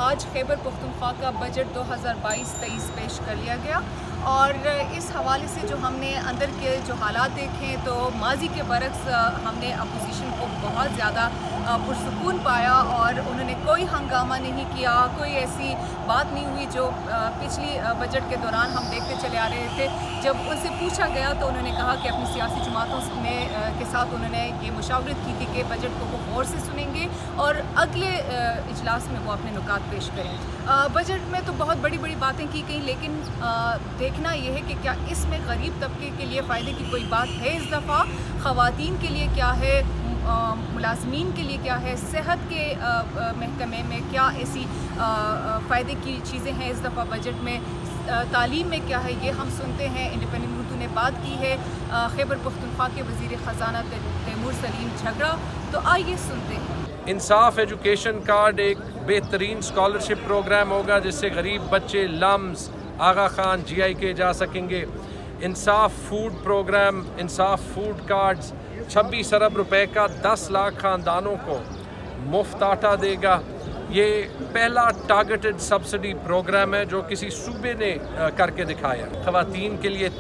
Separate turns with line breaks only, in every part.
آج خیبر پختونخوا کا بجٹ 2022-23 پیش کر لیا گیا اور اس حوالے سے جو ہم نے اندر کے جو حالات دیکھیں تو ماضی کے برعکس ہم نے اپوزیشن کو بہت زیادہ پرسکون پایا اور انہوں نے کوئی ہنگامہ نہیں کیا، کوئی ایسی بات نہیں ہوئی جو پچھلی بجٹ کے دوران ہم دیکھتے چلے آ رہے تھے۔ جب ان سے پوچھا گیا تو انہوں نے کہا کہ اپنی سیاسی جماعتوں کے ساتھ انہوں نے یہ مشاورت کی تھی کہ بجٹ کو وہ غور سے سنیں گے اور اگلے اجلاس میں وہ اپنے نکات پیش کریں۔ بجٹ میں تو بہت بڑی بڑی باتیں کی گئیں، لیکن دیکھنا یہ ہے کہ کیا اس میں غریب طبقے کے لیے فائدے کی کوئی بات ہے اس دفعہ، خواتین کے لیے کیا ہے، ملازمین کے لیے کیا ہے، صحت کے محکمے میں کیا ایسی فائدے کی چیزیں ہیں اس دفعہ بجٹ میں، تعلیم میں کیا ہے، یہ ہم سنتے ہیں۔ انڈیپینڈنٹ اردو نے بات کی ہے خیبر پختونخوا کے وزیر خزانہ تیمور سلیم جھگڑا، تو آئیے سنتے ہیں۔
انصاف ایجوکیشن کارڈ ایک بہترین اسکالرشپ پروگرام ہوگا جس سے غریب بچے لمز، آغا خان، GIK جا سکیں گے۔ Insaf food program, Insaf food cards 26 ارب روپے کا 10 لاکھ خاندانوں کو مفت آٹا دے گا۔ یہ پہلا ٹارگٹڈ سبسڈی پروگرام ہے جو کسی صوبے نے کر کے دکھایا۔ خواتین کے لیے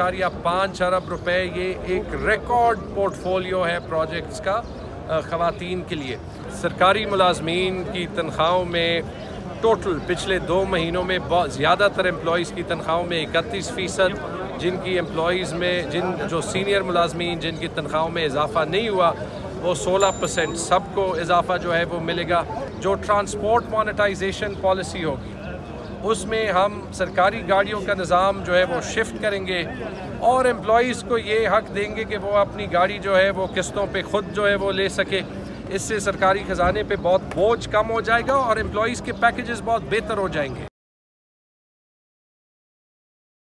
3.5 ارب روپے، یہ ایک ریکارڈ پورٹ فولیو ہے پروجیکٹس کا خواتین کے لیے۔ سرکاری ملازمین کی تنخواہوں میں ٹوٹل پچھلے 2 مہینوں میں بہت زیادہ تر امپلائیز کی تنخواہوں میں 31%، جن کی امپلائیز میں جو سینئر ملازمین جن کی تنخواہوں میں اضافہ نہیں ہوا وہ 16%، سب کو اضافہ جو ہے وہ ملے گا۔ جو ٹرانسپورٹ مانیٹائزیشن پالیسی ہوگی اس میں ہم سرکاری گاڑیوں کا نظام جو ہے وہ شفٹ کریں گے اور امپلائیز کو یہ حق دیں گے کہ وہ اپنی گاڑی جو ہے وہ قسطوں پہ خود جو ہے وہ لے سکے۔ اس سے سرکاری خزانے پہ بہت بوجھ کم ہو جائے گا اور امپلائیز کے پیکیجز بہت بہتر ہو جائیں گے۔